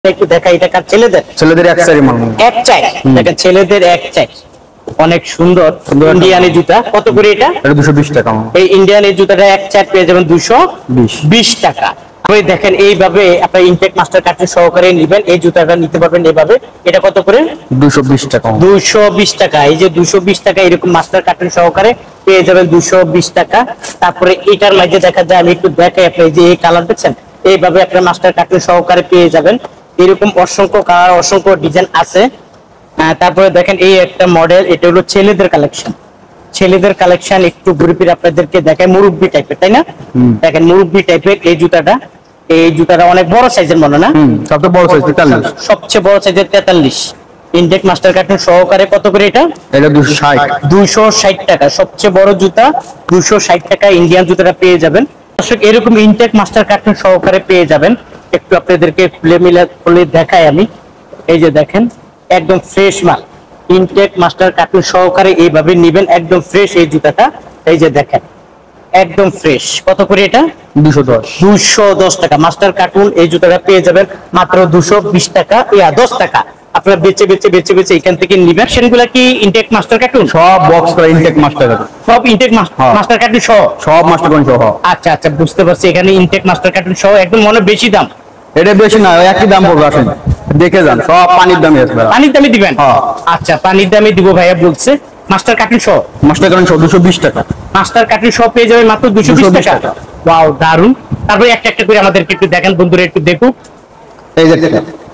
একটু দেখা, এটা কার ছেলেদের? ছেলেদের এক চাই মাল, এক চাই। দেখেন ছেলেদের এক চাই, অনেক সুন্দর ইন্ডিয়ান জুতা। কত করে এটা? এটা 220 টাকা। এই ইন্ডিয়ান এই জুতাটা এক চাই পেয়ে যাবেন 220 টাকা। আপনি দেখেন এইভাবে আপনার ইনটেক মাস্টার কার্ড সহকারে নেবেন, এই জুতাটা নিতে পারবেন এইভাবে। এটা কত করে? 220 টাকা। 220 টাকা। এই যে 220 টাকা এরকম মাস্টার কার্ড সহকারে পেয়ে যাবেন 220 টাকা। তারপরে এটার মাঝে দেখা যায়, আমি একটু দেখাই আপনি, যে এই কালার দেখছেন, এইভাবে আপনার মাস্টার কার্ড সহকারে পেয়ে যাবেন। এরকম অসংখ্য কালার, অসংখ্য ডিজাইন আছে। তারপরে দেখেন এই একটা মডেল, এটা হলো ছেলেদের কালেকশন। ছেলেদের কালেকশন একটু ঘুরে ফিরে আপনাদেরকে দেখায়, মুরব্বি টাইপের, তাই না? দেখেন মুরব্বি টাইপের এই জুতাটা। এই জুতাটা অনেক বড় সাইজের মনে না? সবচেয়ে বড় সাইজ 43। সবচেয়ে বড় সাইজের 43 ইনটেক মাস্টার কার্টুন সহকারে। কত করে এটা? এটা 260। 260 টাকা। সবচেয়ে বড় জুতা 260 টাকা ইন্ডিয়ান জুতাটা পেয়ে যাবেন। দর্শক এরকম ইনটেক মাস্টার কার্টুন সহকারে পেয়ে যাবেন। একটু আপনাদেরকে খুলে মিলে খুলে দেখাই আমি। এই যে দেখেন একদম ফ্রেশ মাল, ইনটেক মাস্টার কার্টুন সহকারে এইভাবে নেবেন, একদম ফ্রেশ এই জুতাটা। এই যে দেখেন একদম ফ্রেশ। কত করে এটা? 210 টাকা। মাস্টার কার্টুন এই জুতাটা পেয়ে যাবেন মাত্র 220 টাকা, 10 টাকা। আপনারা বেচে বেচে বেচে বেচে এখান থেকে নিবেন। সেগুলা কি ইনটেক মাস্টার কার্টুন? সব বক্স করা ইনটেক মাস্টার কার্টুন, সব ইনটেক মাস্টার কার্টুন সহ, সব মাস্টার কার্টুন সহ। আচ্ছা আচ্ছা, বুঝতে পারছি। এখানে ইনটেক মাস্টার কার্টুন সহ একদম মনে বেশি দাম। এটা বেশি না, একই দাম পড়বে, আসেন দেখে যান। সব পানির দামে আছে। পানির দামে দিবেন? আচ্ছা, পানির দামে দিব ভাইয়া বলছে। মাস্টার কার্টুন সহ, মাস্টার কার্টুন সহ 220 টাকা। মাস্টার কার্টুন সহ পেয়ে যাবেন মাত্র 220 টাকা। ওয়াও, দারুন। তারপরে একটা একটা করে আমাদেরকে একটু দেখেন বন্ধুরা, একটু দেখুক। এই যে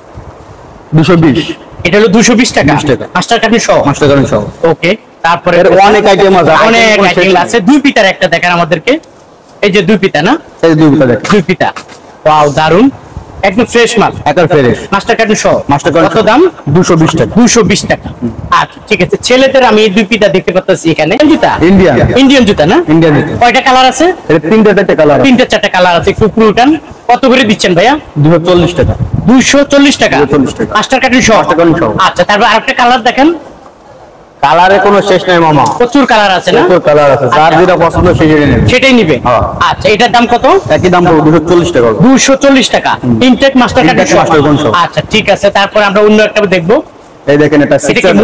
220, এটা হলো 220 টাকা মাস্টার কার্টুন সহ। মাস্টার কার্টুন সহ। ওকে, তারপরে অনেক আইটেম আছে, অনেক আইটেম আছে। দুই পিতার একটা দেখেন আমাদেরকে। এই যে দুই পিতা না? এই দুই পিতা দেখেন, দুই পিতা। ওয়াও, দারুন, একদম ফ্রেশ মাল, একদম ফ্রেশ। মাস্টার কার্টুন সহ। মাস্টার কার্টুন কত দাম? 220 টাকা। 220 টাকা। আচ্ছা ঠিক আছে। ছেলেদের আমি এই দুই পিতা দেখতে পাচ্ছি এখানে। জুতা ইন্ডিয়ান, ইন্ডিয়ান জুতা না? ইন্ডিয়ান। কয়টা কালার আছে? এটা তিনটা চারটা কালার, তিনটা চারটা কালার আছে। একটু উল্টান। কত করে দিচ্ছেন ভাইয়া? 240 টাকা। 240 টাকা 240 টাকা মাস্টার কার্টুন সহ। আচ্ছা, তারপর আরেকটা কালার দেখেন। কালারে কোনো শেষ নাই মামা, প্রচুর কালার আছে না? প্রচুর কালার আছে, যার যেটা পছন্দ সেটাই নেবে, সেটাই নিবে। আচ্ছা, এটার দাম কত? একই দাম পড়বে 240 টাকা। 240 টাকা ইনটেক মাস্টার কার্টুন সহ। আচ্ছা ঠিক আছে। তারপর আমরা অন্য একটা দেখবো। এই দেখেন, এটা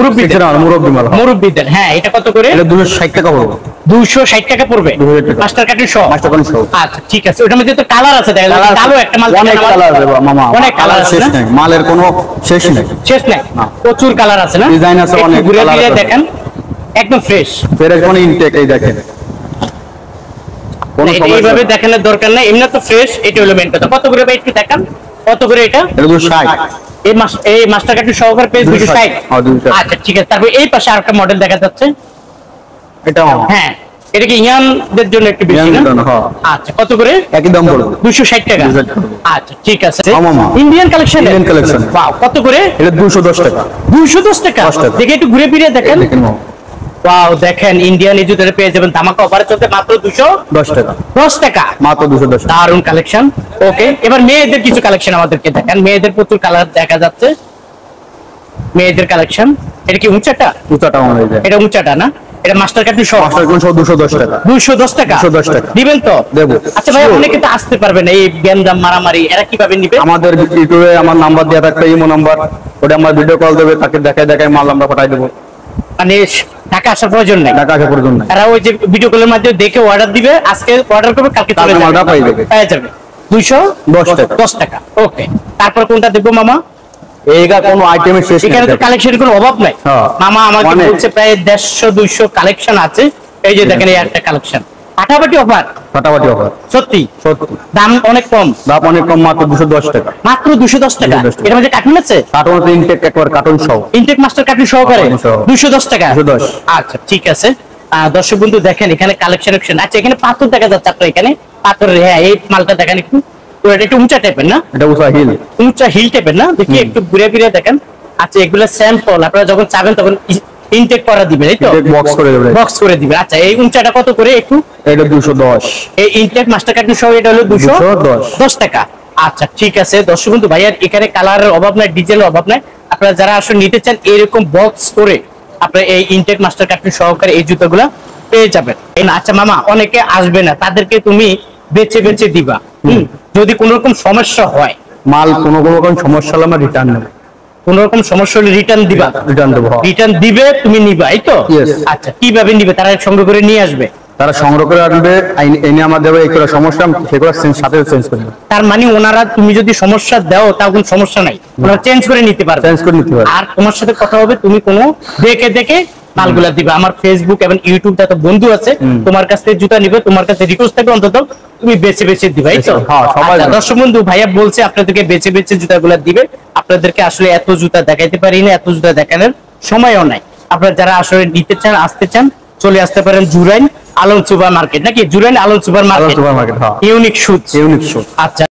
মুরব্বিদের। হ্যাঁ, এটা কত করে? এটা 260 টাকা পড়বে। 260 টাকা পড়বে মাস্টার কার্টুন সহ। মাস্টার কার্টুন সহ। আচ্ছা ঠিক আছে। ওটার মধ্যে তো কালার আছে, দেখেন কালো একটা মাল, অনেক কালার আছে মামা, অনেক কালার আছে না? মালের কোনো শেষ নেই, শেষ নাই, প্রচুর কালার আছে না? ডিজাইন আছে অনেক, ঘুরে কালার ফিরে আছে। দেখেন একদম ফ্রেশ ফ্রেশ মানে ইনটেক। এই দেখেন, এইভাবে দেখানোর দরকার নাই, এমনি তো ফ্রেশ। এটা হলো মেন কথা। কত করে ভাই একটু দেখান? কত করে এটা? 260। এই মাস্টার কার্টুন সহকারে পেজ 260। আচ্ছা ঠিক আছে। তারপর এই পাশে আরেকটা মডেল দেখা যাচ্ছে। এটা হ্যাঁ, এটা কি ইয়ানদের জন্য একটু বেশি না? আচ্ছা, কত করে? একই দাম পড়বে 260 টাকা। আচ্ছা ঠিক আছে। Indian collection, Indian collection. Wow, কত করে? এটা 210 টাকা। 210 টাকা। দেখে একটু ঘুরে ফিরে দেখেন। ওয়াও, দেখেন ইন্ডিয়ান এই জুতোটা পেয়ে যাবেন ধামাকা অফারে চলতে মাত্র 210 টাকা। 10 টাকা মাত্র 210। দারুন কালেকশন। ওকে, এবার মেয়েদের কিছু কালেকশন আমাদেরকে দেখেন। মেয়েদের প্রচুর কালার দেখা যাচ্ছে। মেয়েদের কালেকশন। এটা কি উঁচাটা? উঁচাটা এটা উঁচাটা না? এটা মাস্টার কার্টুন সহ। মাস্টার কার্টুন সহ 210 টাকা। 210 টাকা। 210 টাকা দিবেন তো? দেব। আচ্ছা ভাই, অনেকে তো আসতে পারবে না, এই গ্যান্দাম মারামারি, এরা কিভাবে নিবে? আমাদের ইউটিউবে আমার নাম্বার দেয়া থাকবে, ইমো নাম্বার, ওটা আমার ভিডিও কল দেবে, তাকে দেখায় দেখায় মাল আমরা পাঠাই দেব। মানে টাকা আসার প্রয়োজন নেই, টাকা আসার প্রয়োজন নেই। তারা ওই যে ভিডিও কলের মাধ্যমে দেখে অর্ডার দিবে, আজকে অর্ডার করবে, কালকে চলে যাবে, মালটা পেয়ে যাবে 210 টাকা। 10 টাকা। ওকে, তারপর কোনটা দেখবো মামা? এইটা কোনো আইটেমের শেষ নেই, এখানে তো কালেকশনের কোনো অভাব নাই। মামা আমাকে বলছে প্রায় 150-200 কালেকশন আছে। এই যে দেখেন, এই একটা কালেকশন ফাটাফাটি অফার। ফাটাফাটি অফার, সত্যি সত্যি। দাম অনেক কম, দাম অনেক কম, মাত্র 210 টাকা। মাত্র 210 টাকা। এর মধ্যে কার্টুন আছে? কার্টুন আছে, ইনটেক একবার কার্টুন সহ, ইনটেক মাস্টার কার্টুন সহকারে 210 টাকা। 210। আচ্ছা ঠিক আছে। দর্শক বন্ধু দেখেন এখানে কালেকশন। আচ্ছা, এখানে পাথর দেখা যাচ্ছে আপনার, এখানে পাথরের। হ্যাঁ, এই মালটা দেখেন একটু, একটু উঁচা টাইপের না? এটা উঁচা হিল, উঁচা হিল টাইপের না? দেখি একটু ঘুরে ফিরে দেখেন। আচ্ছা, এগুলো স্যাম্পল, আপনারা যখন চাবেন তখন ইনটেক করা দিবেন, এই তো? বক্স করে দিবেন, বক্স করে দিবেন। আচ্ছা, এই উঁচাটা কত করে একটু? এটা 210। এই ইনটেক মাস্টার কার্টুন সহ এটা হলো 210 টাকা। আচ্ছা ঠিক আছে। দর্শক বন্ধু ভাইয়ার এখানে কালারের অভাব নাই, ডিজাইনের অভাব নাই। আপনারা যারা আসলে নিতে চান এরকম বক্স করে আপনারা এই ইনটেক মাস্টার কার্টুন সহকারে এই জুতোগুলো পেয়ে যাবেন। আচ্ছা মামা, অনেকে আসবে না, তাদেরকে তুমি বেছে বেছে দিবা। যদি কোন রকম সমস্যা হয় মাল কোনো রকম সমস্যা হলে আমরা রিটার্ন নেব। কোন রকম সমস্যা হলে রিটার্ন দিবা? রিটার্ন দেবো। রিটার্ন দিবে, তুমি নিবা, এই তো? Yes. আচ্ছা, কিভাবে নিবে? তারা সংগ্রহ করে নিয়ে আসবে? তারা সংগ্রহ করে আনবে, এনে আমাদের এগুলো সমস্যা সেগুলো সাথে চেঞ্জ করে দেবে। তার মানে ওনারা, তুমি যদি সমস্যা দাও তাও কোনো সমস্যা নাই, ওনারা চেঞ্জ করে নিতে পারবে। চেঞ্জ করে নিতে পারবে। আর তোমার সাথে কথা হবে, তুমি কোনো দেখে দেখে মালগুলা দিবে। আমার ফেসবুক এবং ইউটিউব যত বন্ধু আছে, তোমার কাছ থেকে জুতা নিবে, তোমার কাছে রিকোয়েস্ট থাকবে অন্তত তুমি বেছে বেছে দিবে, এই তো? হ্যাঁ, সবাই আচ্ছা, দর্শক বন্ধু, ভাইয়া বলছে আপনাদেরকে বেছে বেছে জুতাগুলা দিবে। আপনাদেরকে আসলে এত জুতা দেখাইতে পারি না, এত জুতা দেখানোর সময়ও নাই। আপনারা যারা আসলে নিতে চান, আসতে চান, চলে আসতে পারেন জুরাইন আলম সুপার মার্কেট, নাকি? Jurain Alam super market, super market, হ্যাঁ। Unique shoes. Unique shoes. আচ্ছা।